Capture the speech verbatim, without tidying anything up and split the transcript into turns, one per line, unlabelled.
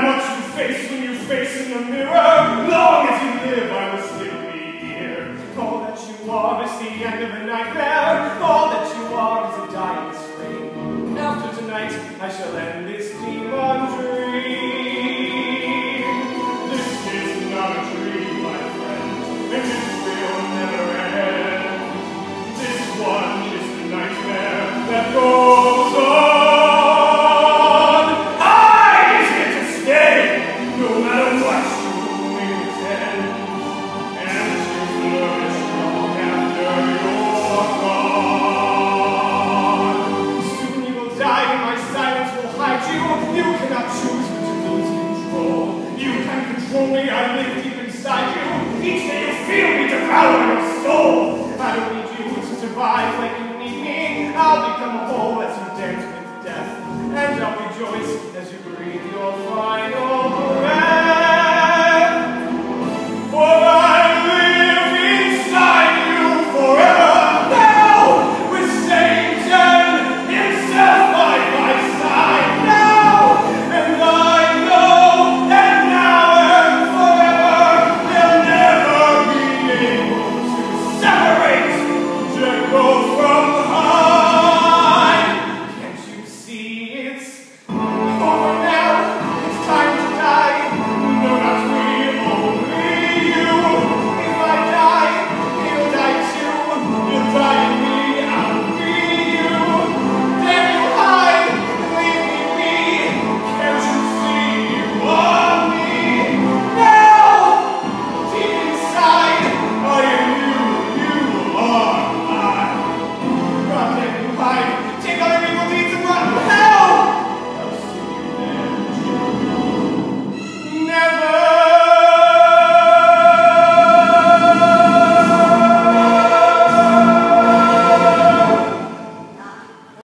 matter what you face when you face in the mirror, long as you live, I will still be here. All that you are is the end of a nightmare. All that you are is a dying spring. After tonight, I shall end this demon dream. This is not a dream, my friend, and it will never end. This one is the nightmare that goes on. Only I live deep inside you. Each day you feel me devour your soul. I don't need you to survive like you need me. I'll be